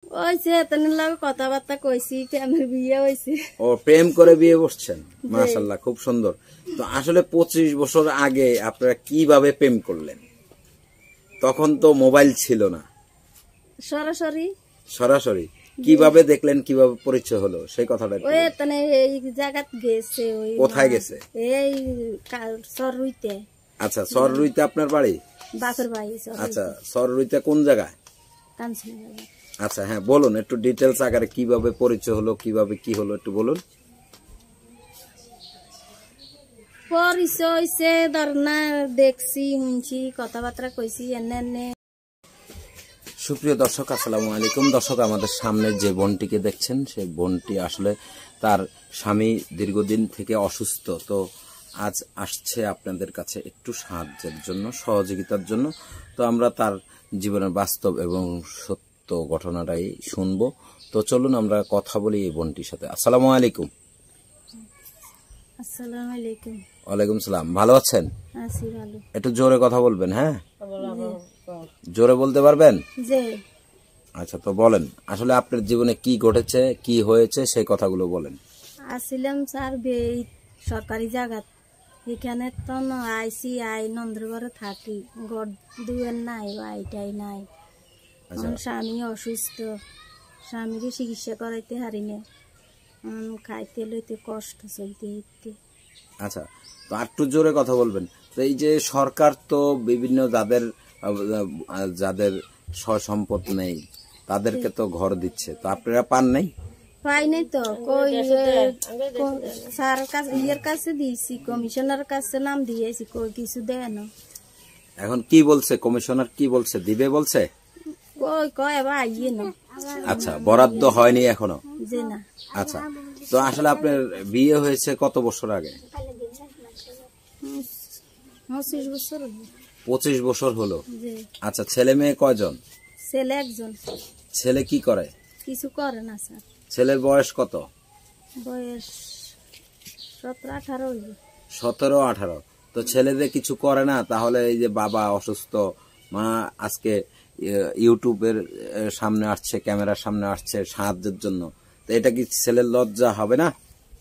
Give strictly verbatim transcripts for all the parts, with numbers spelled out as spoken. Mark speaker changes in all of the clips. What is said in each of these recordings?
Speaker 1: ওইছে এতদিন লাগে কথাবার্তা কইছি আমার বিয়ে হয়েছে।
Speaker 2: ও প্রেম করে বিয়ে বসছেন, মাশাআল্লাহ খুব সুন্দর। তো আসলে পঁচিশ বছর আগে আপনারা কিভাবে প্রেম করলেন? তখন তো মোবাইল ছিল না।
Speaker 1: সরাসরি
Speaker 2: সরাসরি কিভাবে দেখলেন, কিভাবে পরিচয় হলো সেই কথাটা?
Speaker 1: ওই এতনে এই জায়গা গেছে। ওই
Speaker 2: কোথায় গেছে?
Speaker 1: এই সররুইতে।
Speaker 2: আচ্ছা, সররুইতে আপনার বাড়ি?
Speaker 1: বাপের বাড়ি।
Speaker 2: আচ্ছা, সররুইতে কোন জায়গায়?
Speaker 1: কাঞ্চনজঙ্ঘা।
Speaker 2: আচ্ছা হ্যাঁ, বলুন একটু ডিটেলস আকারে কিভাবে পরিচয় হলো, কিভাবে কি হলো একটু বলুন।
Speaker 1: পরিচয় হইছে ধরনা দেখছি, শুনছি, কথাবার্তা কইছি এনে এনে।
Speaker 2: সুপ্রিয় দর্শক, আসসালামু আলাইকুম। দর্শক, আমাদের সামনে যে বোনটিকে দেখছেন সেই বোনটি আসলে তার স্বামী দীর্ঘদিন থেকে অসুস্থ। তো আজ আসছে আপনাদের কাছে একটু সাহায্যের জন্য, সহযোগিতার জন্য। তো আমরা তার জীবনের বাস্তব এবং সত্য ঘটনাটাই শুনবো। তো চলুন আমরা কথা বলি এই বোনটির সাথে। আসসালামু আলাইকুম।
Speaker 1: আসসালামু আলাইকুম।
Speaker 2: ওয়ালাইকুম সালাম। ভালো আছেন?
Speaker 1: আছি ভালো।
Speaker 2: একটু জোরে কথা বলবেন। হ্যাঁ, জোরে বলতে পারবেন?
Speaker 1: জি।
Speaker 2: আচ্ছা, তো বলেন আসলে আপনার জীবনে কি ঘটেছে, কি হয়েছে সেই কথাগুলো বলেন।
Speaker 1: আসিলাম স্যার সরকারি জায়গা, এখানে তো আইসি আই নন্দরঘরে থাকি, ঘর দুয়ের নাই, আইটাই নাই। স্বামী অসুস্থ, স্বামীকে চিকিৎসা করাইতে হারি না, খাইতে লইতে কষ্ট চলতে হিতে।
Speaker 2: আচ্ছা, তো একটু জোরে কথা বলবেন। তো এই যে সরকার তো বিভিন্ন যাদের যাদের সম্পদ নেই তাদেরকে তো ঘর দিচ্ছে, তো আপনারা পান নাই?
Speaker 1: পাই নাই তো, কই স্যার কাছে ইয়ের কাছে দিয়েছি, কমিশনার কাছে নাম দিয়েছি, কই কিছু দেয় না।
Speaker 2: এখন কি বলছে কমিশনার? কি বলছে, দিবে বলছে?
Speaker 1: কই কয় এবার আইয়ে না।
Speaker 2: আচ্ছা, বরাদ্দ হয়নি এখনো?
Speaker 1: জি না।
Speaker 2: আচ্ছা, তো আসলে আপনার বিয়ে হয়েছে কত বছর আগে?
Speaker 1: পঁচিশ বছর।
Speaker 2: পঁচিশ বছর হলো। আচ্ছা, ছেলে মেয়ে কয়জন?
Speaker 1: ছেলে একজন।
Speaker 2: ছেলে কি করে?
Speaker 1: কিছু করে না স্যার।
Speaker 2: ছেলের বয়স কত?
Speaker 1: বয়স সতেরো আঠারো।
Speaker 2: সতেরো আঠারো। তো ছেলেদের কিছু করে না? তাহলে এই যে বাবা অসুস্থ, মা আজকে ইউটিউবের সামনে আসছে, ক্যামেরার সামনে আসছে সাহায্যের জন্য, তো এটা কি ছেলের লজ্জা হবে না?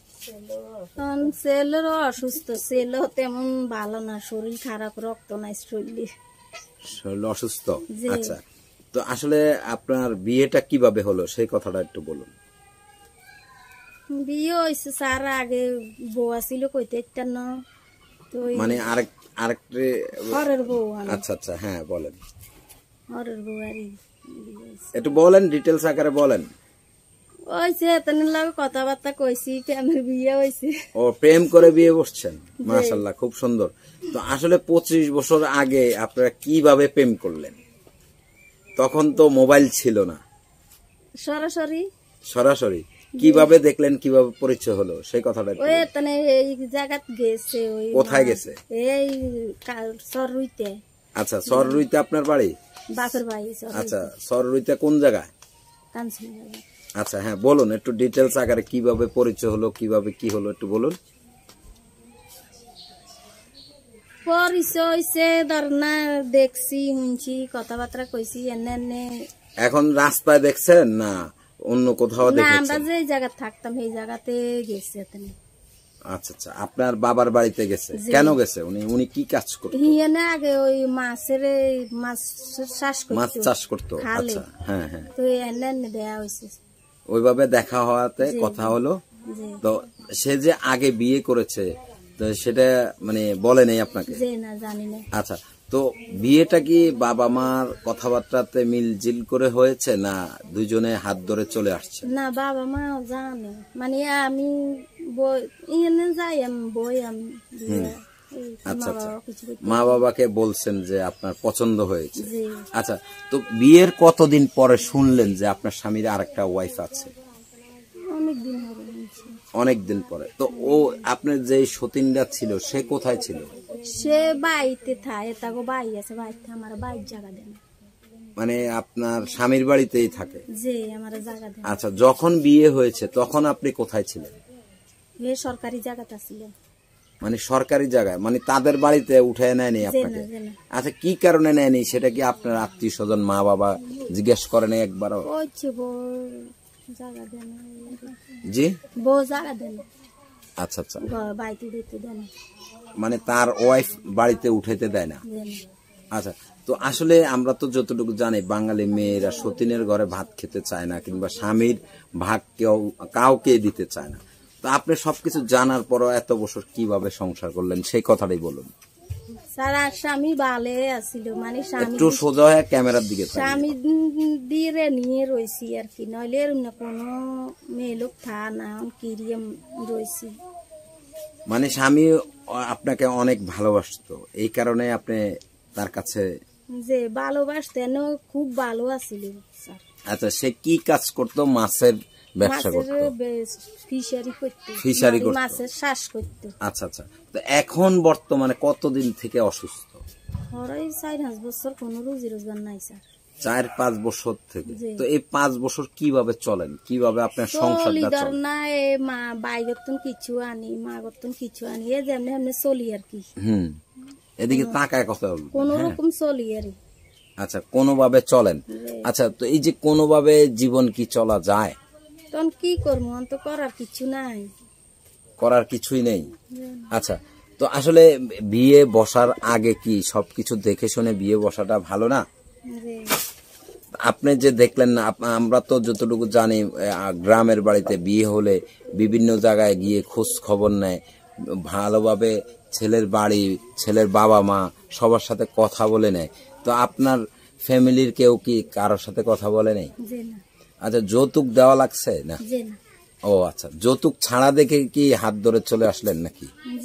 Speaker 1: ছেলেরও অসুস্থ, ছেলেও তেমন ভালো না, শরীর খারাপ, রক্ত নাই শরীরে,
Speaker 2: শরীর অসুস্থ। আচ্ছা, তো আসলে আপনার বিয়েটা কিভাবে হলো সেই কথাটা একটু বলুন।
Speaker 1: বিয়ে হয়েছে স্যার, আগে বউ আসিল কইতে না, তো
Speaker 2: মানে আরেক আরেকটি
Speaker 1: ঘরের বউ।
Speaker 2: আচ্ছা আচ্ছা, হ্যাঁ বলেন।
Speaker 1: ঘরের বউ আর
Speaker 2: একটু বলেন, ডিটেলস আকারে বলেন।
Speaker 1: ওইছে এতদিন লাগে কথাবার্তা কইছি আমার বিয়ে হয়েছে।
Speaker 2: ও প্রেম করে বিয়ে বসছেন, মাশাআল্লাহ খুব সুন্দর। তো আসলে পঁচিশ বছর আগে আপনারা কিভাবে প্রেম করলেন? তখন তো মোবাইল ছিল না।
Speaker 1: সরাসরি
Speaker 2: সরাসরি কিভাবে দেখলেন, কিভাবে পরিচয় হলো সেই কথাটা?
Speaker 1: ওই এতনে এই জায়গা গেছে। ওই
Speaker 2: কোথায় গেছে?
Speaker 1: এই সররুইতে।
Speaker 2: আচ্ছা, সররুইতে আপনার বাড়ি?
Speaker 1: বাপের বাড়ি।
Speaker 2: আচ্ছা, সররুইতে কোন জায়গায়?
Speaker 1: কাঞ্চনজঙ্ঘা।
Speaker 2: আচ্ছা হ্যাঁ, বলুন একটু ডিটেলস আকারে কিভাবে পরিচয় হলো, কিভাবে কি হলো একটু বলুন।
Speaker 1: পরিচয় হইছে ধরনা দেখছি, শুনছি, কথাবার্তা কইছি এনে এনে।
Speaker 2: এখন রাস্তায় দেখছেন না অন্য কোথাও দেখেছেন?
Speaker 1: আমরা যে জায়গা থাকতাম সেই জায়গাতে গেছে।
Speaker 2: আচ্ছা আচ্ছা, আপনার বাবার বাড়িতে গেছে? কেন গেছে? উনি উনি কি কাজ করতেন?
Speaker 1: হিয়ানে আগে ওই মাছের মাছ চাষ করতো।
Speaker 2: মাছ চাষ করতো। আচ্ছা হ্যাঁ হ্যাঁ।
Speaker 1: তো এনে এনে দেয়া হইছে,
Speaker 2: ওইভাবে দেখা হওয়াতে কথা হলো। তো সে যে আগে বিয়ে করেছে, তো সেটা মানে বলে নেই আপনাকে?
Speaker 1: না, জানি না।
Speaker 2: আচ্ছা, তো বিয়েটা কি বাবা মার কথাবার্তাতে মিলজিল করে হয়েছে, না দুইজনে হাত ধরে চলে আসছে?
Speaker 1: না, বাবা মা জানে, মানে আমি বই এনে যাই, আমি বই আমি।
Speaker 2: আচ্ছা আচ্ছা, মা বাবাকে বলছেন যে আপনার পছন্দ হয়েছে। আচ্ছা, তো বিয়ের কতদিন পরে শুনলেন যে আপনার স্বামীর আরেকটা ওয়াইফ আছে?
Speaker 1: অনেকদিন হবে।
Speaker 2: অনেকদিন পরে। তো ও আপনার যে সতীনটা ছিল সে কোথায় ছিল?
Speaker 1: সে বাড়িতে থাকে, তাকে বাড়ি আছে, বাড়িতে আমার বাড়ির জায়গা দেন।
Speaker 2: মানে আপনার স্বামীর বাড়িতেই থাকে?
Speaker 1: জি, আমার জায়গা দেন।
Speaker 2: আচ্ছা, যখন বিয়ে হয়েছে তখন আপনি কোথায় ছিলেন?
Speaker 1: এ সরকারি জায়গাতে ছিলেন।
Speaker 2: মানে সরকারি জায়গায়, মানে তাদের বাড়িতে উঠে নেয়নি আপনাকে? আচ্ছা, কি কারণে নেয়নি সেটা কি আপনার আত্মীয় স্বজন মা বাবা জিজ্ঞেস করেনি একবারও? জি, আচ্ছা আচ্ছা, মানে তার ওয়াইফ বাড়িতে উঠাইতে দেয় না। আচ্ছা, তো আসলে আমরা তো যতটুকু জানি বাঙালি মেয়েরা সতীনের ঘরে ভাত খেতে চায় না, কিংবা স্বামীর ভাগ কেউ কাউকে দিতে চায় না। তো আপনি সবকিছু জানার পরও এত বছর কিভাবে সংসার করলেন সেই কথাটাই বলুন।
Speaker 1: স্বামী ভালো আছিল, মানে
Speaker 2: একটু সোজা হয়ে ক্যামেরার দিকে
Speaker 1: স্বামী দিয়ে নিয়ে রয়েছি আর কি, নইলে কোনো মেয়ে লোক থা না কিরিয়াম রয়েছি।
Speaker 2: মানে স্বামী আপনাকে অনেক ভালোবাসতো, এই কারণে আপনি তার কাছে?
Speaker 1: যে ভালোবাসতেন, খুব ভালো আছিল স্যার।
Speaker 2: আচ্ছা, সে কি কাজ করতো? মাছের ব্যবসা করতো,
Speaker 1: ফিশারি করতো,
Speaker 2: ফিশারি করতো,
Speaker 1: মাছের চাষ করতো।
Speaker 2: আচ্ছা আচ্ছা, তো এখন বর্তমানে কতদিন থেকে অসুস্থ?
Speaker 1: চার পাঁচ বছর কোনো রুজি রোজগার নাই স্যার।
Speaker 2: চার পাঁচ বছর থেকে? তো এই পাঁচ বছর কিভাবে চলেন, কিভাবে আপনার সংসারটা চলে?
Speaker 1: না, মা বাই গতন কিছু আনি, মা গতন কিছু আনি, এ যেমনি এমনি চলি আর কি।
Speaker 2: হুম, এদিকে তাকায় কথা বলবো,
Speaker 1: কোন রকম চলি আর।
Speaker 2: আচ্ছা, কোনোভাবে চলেন। আচ্ছা, তো এই যে কোনোভাবে জীবন কি চলা যায়?
Speaker 1: তখন কি করবো, তো করার কিছু নাই,
Speaker 2: করার কিছুই নেই। আচ্ছা, তো আসলে বিয়ে বসার আগে কি সবকিছু দেখে শুনে বিয়ে বসাটা ভালো না? আপনি যে দেখলেন না, আমরা তো যতটুকু জানি গ্রামের বাড়িতে বিয়ে হলে বিভিন্ন জায়গায় গিয়ে খোঁজ খবর নেয়, ভালোভাবে ছেলের বাড়ি, ছেলের বাবা মা সবার সাথে কথা বলে নেয়। তো আপনার ফ্যামিলির কেউ কি কারোর সাথে কথা বলে নেই? আচ্ছা, যৌতুক দেওয়া লাগছে না? ও আচ্ছা, যৌতুক ছাড়া দেখে কি হাত ধরে চলে আসলেন নাকি?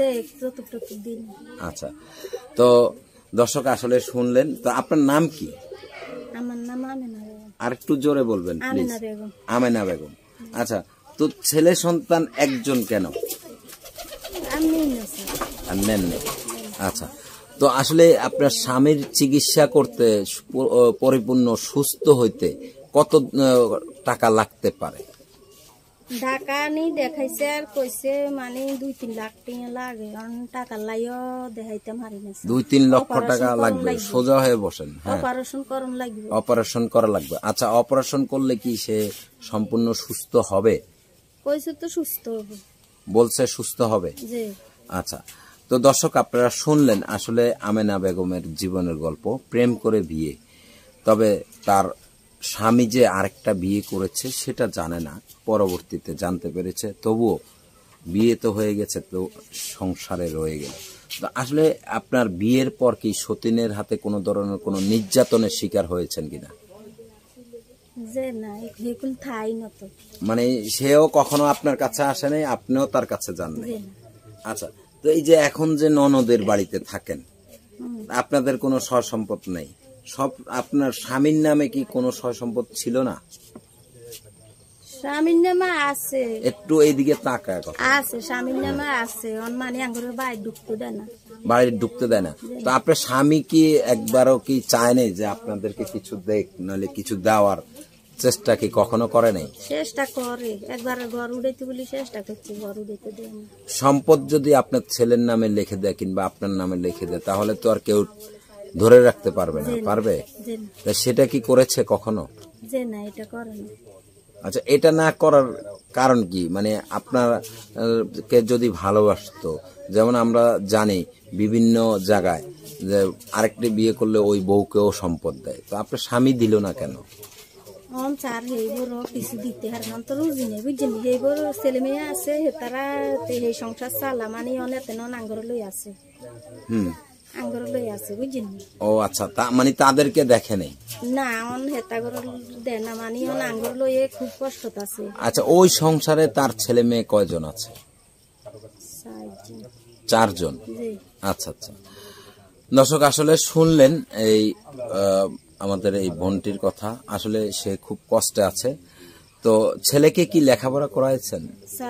Speaker 2: আচ্ছা, তো দর্শক আসলে শুনলেন। তো আপনার নাম কি?
Speaker 1: আমার নাম আমেনা বেগম।
Speaker 2: আর একটু জোরে বলবেন প্লিজ। আমেনা বেগম। আচ্ছা, তো ছেলে সন্তান একজন কেন? নেন নেই। আচ্ছা, তো আসলে আপনার স্বামীর চিকিৎসা করতে পরিপূর্ণ সুস্থ হইতে কত টাকা লাগতে পারে?
Speaker 1: ঢাকা নি দেখাইছে আর কইছে মানে দুই তিন লাখ টাকা লাগে, কারণ টাকা লাইও দেখাইতে পারি না।
Speaker 2: দুই তিন লক্ষ টাকা লাগবে? সোজা হয়ে বসেন। হ্যাঁ,
Speaker 1: অপারেশন করন লাগবে।
Speaker 2: অপারেশন করা লাগবে। আচ্ছা, অপারেশন করলে কি সে সম্পূর্ণ সুস্থ হবে?
Speaker 1: কইছে তো সুস্থ হবে,
Speaker 2: বলছে সুস্থ হবে।
Speaker 1: জি।
Speaker 2: আচ্ছা, তো দর্শক আপনারা শুনলেন আসলে আমেনা বেগমের জীবনের গল্প। প্রেম করে বিয়ে, তবে তার স্বামী যে আরেকটা বিয়ে করেছে সেটা জানে না, পরবর্তীতে জানতে পেরেছে। তবুও বিয়ে তো হয়ে গেছে, তো সংসারে রয়ে গেল। তো আসলে আপনার বিয়ের পর কি সতীনের হাতে কোনো ধরনের কোনো নির্যাতনের শিকার হয়েছেন কিনা? মানে সেও কখনো আপনার কাছে আসে নাই, আপনিও তার কাছে যান নাই? আচ্ছা, তো এই যে এখন যে ননদের বাড়িতে থাকেন, আপনাদের কোনো সয় সম্পদ নেই, সব আপনার স্বামীর নামে কি কোনো সয় সম্পদ ছিল না?
Speaker 1: স্বামীর নামে আছে,
Speaker 2: একটু এইদিকে তাকায় কথা।
Speaker 1: আছে, স্বামীর নামে আছে, মানে আঙ্গুরের বাড়ি ঢুকতে দেয় না,
Speaker 2: বাড়ি ঢুকতে দেয় না। তো আপনার স্বামী কি একবারও কি চায় নাই যে আপনাদেরকে কিছু দেখ, নাহলে কিছু দেওয়ার চেষ্টা কি কখনো করে নাই?
Speaker 1: চেষ্টা করে, একবার ঘর উড়াইতে বলি চেষ্টা করছে, ঘর উড়াইতে দেয় না।
Speaker 2: সম্পদ যদি আপনার ছেলের নামে লিখে দেয় কিংবা আপনার নামে লিখে দেয়, তাহলে তো আর কেউ ধরে রাখতে পারবে না, পারবে? সেটা কি করেছে কখনো?
Speaker 1: যে না, এটা করে না।
Speaker 2: আচ্ছা, এটা না করার কারণ কি? মানে আপনার কে যদি ভালোবাসতো, যেমন আমরা জানি বিভিন্ন জায়গায় যে আরেকটি বিয়ে করলে ওই বউকেও সম্পদ দেয়, তো আপনার স্বামী দিল না কেন?
Speaker 1: কিছু দিতে হার তো রুজি নেই, বুঝছেন? এইবার ছেলে মেয়ে আছে, তারা এই সংসার চালা, মানে অনেক আঙ্গর লই আছে।
Speaker 2: হুম,
Speaker 1: আঙ্গর লই আছে, বুঝছেন?
Speaker 2: ও আচ্ছা, তা মানে তাদেরকে দেখে নেই
Speaker 1: না, অন হেতা করে দেয় না, মানে অন আঙ্গর লইয়ে খুব কষ্ট আছে।
Speaker 2: আচ্ছা, ওই সংসারে তার ছেলে মেয়ে কয়জন আছে? চারজন। আচ্ছা আচ্ছা, দর্শক আসলে শুনলেন এই আমাদের এই বোনটির কথা। আসলে সে খুব কষ্টে আছে। তো ছেলেকে কি লেখাপড়া করাইছেন?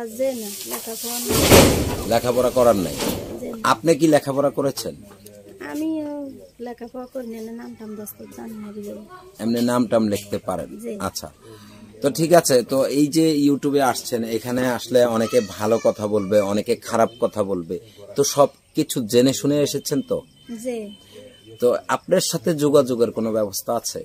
Speaker 2: লেখাপড়া করার নাই। আপনি কি লেখাপড়া করেছেন?
Speaker 1: আমি লেখাপড়া করি না, নাম টাম দস্ত জানি না,
Speaker 2: এমনি নাম টাম লিখতে পারেন? আচ্ছা, তো ঠিক আছে, তো এই যে ইউটিউবে আসছেন, এখানে আসলে অনেকে ভালো কথা বলবে, অনেকে খারাপ কথা বলবে, তো সব কিছু জেনে শুনে এসেছেন তো?
Speaker 1: জি।
Speaker 2: তো আপনার সাথে যোগাযোগের কোনো ব্যবস্থা আছে?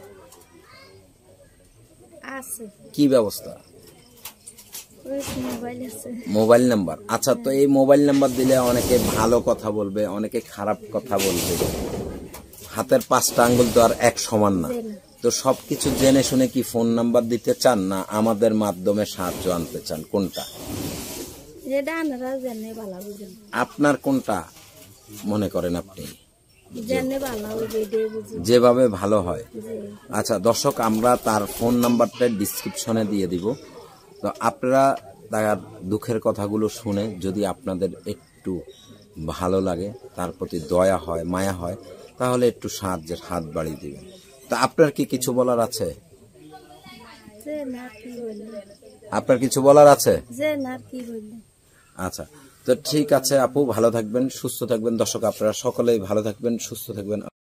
Speaker 1: আছে।
Speaker 2: কি ব্যবস্থা?
Speaker 1: ওই মোবাইল আছে।
Speaker 2: Mobile number. আচ্ছা, তো এই মোবাইল নাম্বার দিলে অনেকে ভালো কথা বলবে, অনেকে খারাপ কথা বলবে। হাতের পাঁচটা আঙ্গুল তো আর এক সমান না।
Speaker 1: জি না।
Speaker 2: তো সবকিছু জেনে শুনে কি ফোন নাম্বার দিতে চান, না আমাদের মাধ্যমে সাহায্য আনতে চান, কোনটা?
Speaker 1: যেটা আপনারা জেনে ভালো বুঝেন।
Speaker 2: আপনার কোনটা মনে করেন আপনি?
Speaker 1: জেনে ভালো যেটা বুঝি।
Speaker 2: যেভাবে ভালো হয়।
Speaker 1: জি।
Speaker 2: আচ্ছা দর্শক, আমরা তার ফোন নাম্বারটা ডিসক্রিপশনে দিয়ে দিব। তো আপনারা তার দুঃখের কথাগুলো শুনে যদি আপনাদের একটু ভালো লাগে, তার প্রতি দয়া হয়, মায়া হয়, তাহলে একটু সাহায্যের হাত বাড়িয়ে দিবেন। তা আপনার কি কিছু বলার আছে?
Speaker 1: যে না কি বললেন।
Speaker 2: আপনার কিছু বলার আছে?
Speaker 1: যে না কি বললেন।
Speaker 2: আচ্ছা, তো ঠিক আছে আপু, ভালো থাকবেন, সুস্থ থাকবেন। দর্শক আপনারা সকলেই ভালো থাকবেন, সুস্থ থাকবেন।